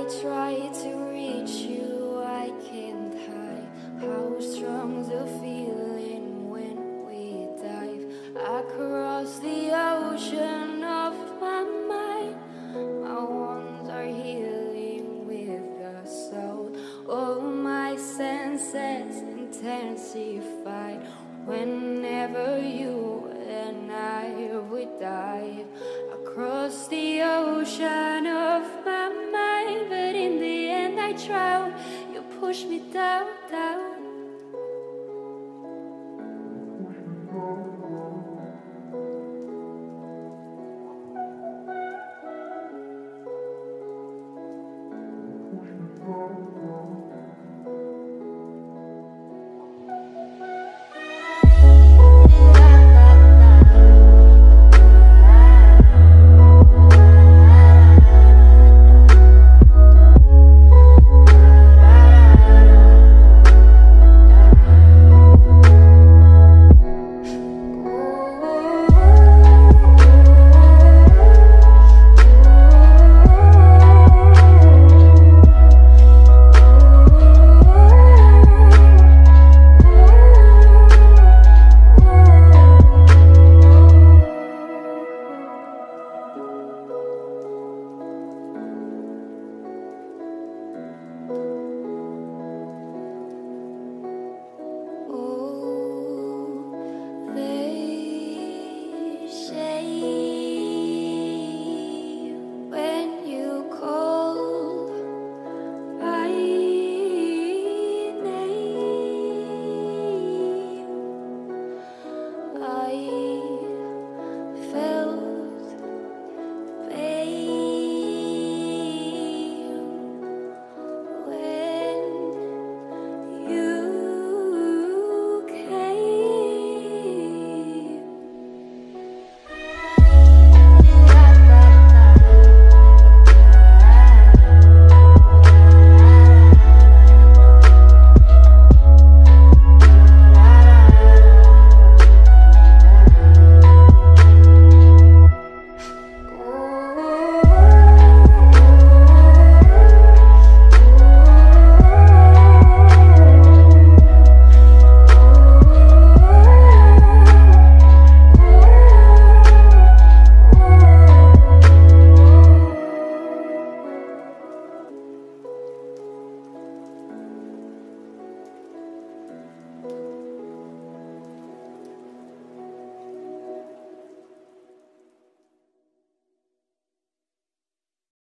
I try to reach you, I can't hide how strong's the feeling when we dive across the ocean of my mind. My wounds are healing with the soul. All my senses intensified whenever you and I would dive across the ocean of my mind. But in the end I drown. You push me down, down.